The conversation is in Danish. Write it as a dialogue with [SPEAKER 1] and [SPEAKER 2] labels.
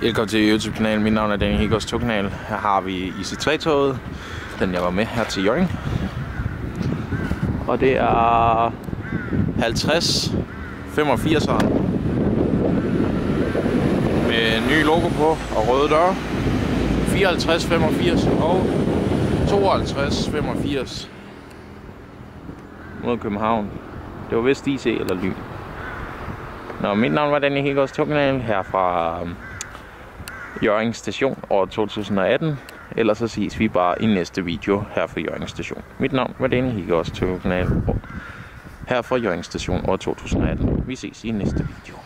[SPEAKER 1] Velkommen til YouTube-kanalen. Mit navn er Daniel Hegårds togkanal. Her har vi IC3-toget, den jeg var med her til Hjørring. Og det er 50 85'eren med ny logo på og røde døre. 54 85 og 52 85 mod København. Det var vist IC eller Lyn. Nå, mit navn var Daniel Hegårds togkanal her fra Hjørring Station år 2018. Ellers så ses vi bare i næste video her fra Hjørring Station. Mit navn var Daniel Hegårds togkanal her fra Hjørring Station år 2018. Vi ses i næste video.